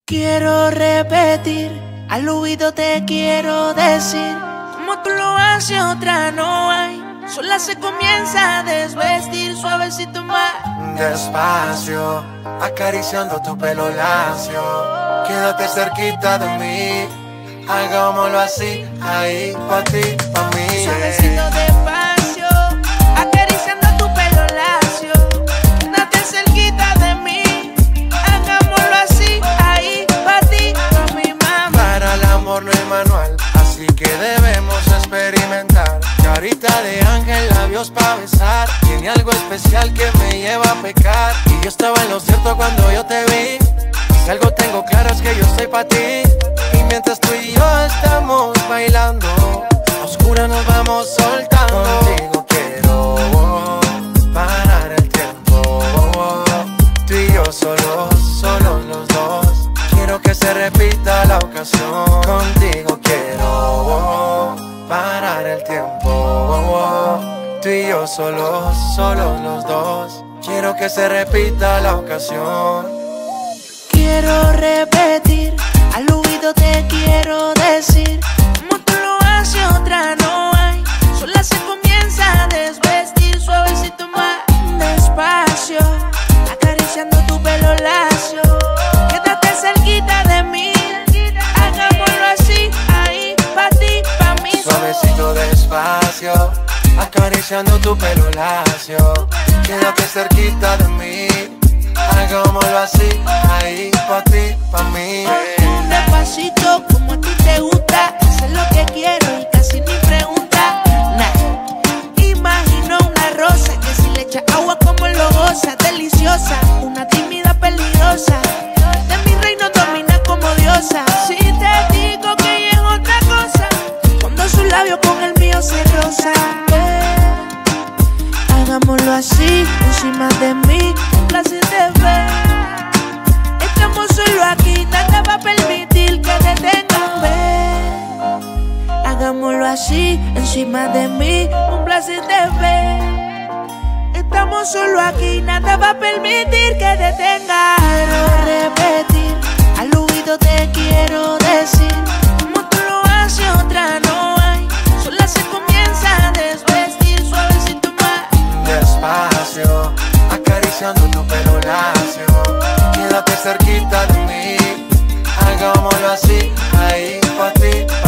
Quiero repetir, al oído te quiero decir, como tú lo haces otra no hay. Sola se comienza a desvestir, suavecito más. Despacio, acariciando tu pelo lacio. Quédate cerquita de mí, hagámoslo así, ahí, pa' ti, pa' mí. Suavecito despacio, acariciando tu pelo lacio. Quédate cerquita de mí, hagámoslo así, ahí, pa' ti, pa' mi mamá. Para el amor no hay manual, así que debemos experimentar. Carita de ángel, labios pa' besar. Tiene algo especial que me lleva a pecar. Y yo estaba en lo cierto cuando yo te vi. Si algo tengo claro es que yo soy pa' ti. Y mientras tú y yo estamos bailando, a oscuras nos vamos soltando. Contigo quiero parar el tiempo. Tú y yo solos los dos. Quiero que se repita la ocasión. Contigo quiero parar el tiempo. Tú y yo solos los dos. Quiero que se repita la ocasión. Quiero repetir, al oído te quiero decir, como tú lo haces otra no hay. Sola se comienza a desvestir, suavecito más. Despacio, acariciando tu pelo lacio. Quédate cerquita de mí, hagámoslo así, ahí, pa' ti, pa' mí. Suavecito despacio, acariciando tu pelo lacio. Quédate cerquita de mí, hagámoslo así, ahí, pa' ti, pa' mí. Despacito, como a ti te gusta, hacer lo que quiero y casi ni pregunta. Nah. Imagino una rosa que si le echa agua como lo goza, deliciosa, una tímida peligrosa. De mi reino domina como diosa. Si te digo que ella es otra cosa, cuando sus labios con el mío se rozan. Hagámoslo así, encima de mí, un placer de ver. Estamos solo aquí, nada va a permitir que detengan ver. Hagámoslo así, encima de mí, un placer de ver. Estamos solo aquí, nada va a permitir que detengan. Quiero repetir, al oído te quiero decir, como tú lo haces otra no hay. Sola se comienza a desvestir, suavecito más. Despacio, acariciando tu pelo lacio. Quédate cerquita de mí, hagámoslo así, ahí, pa' ti,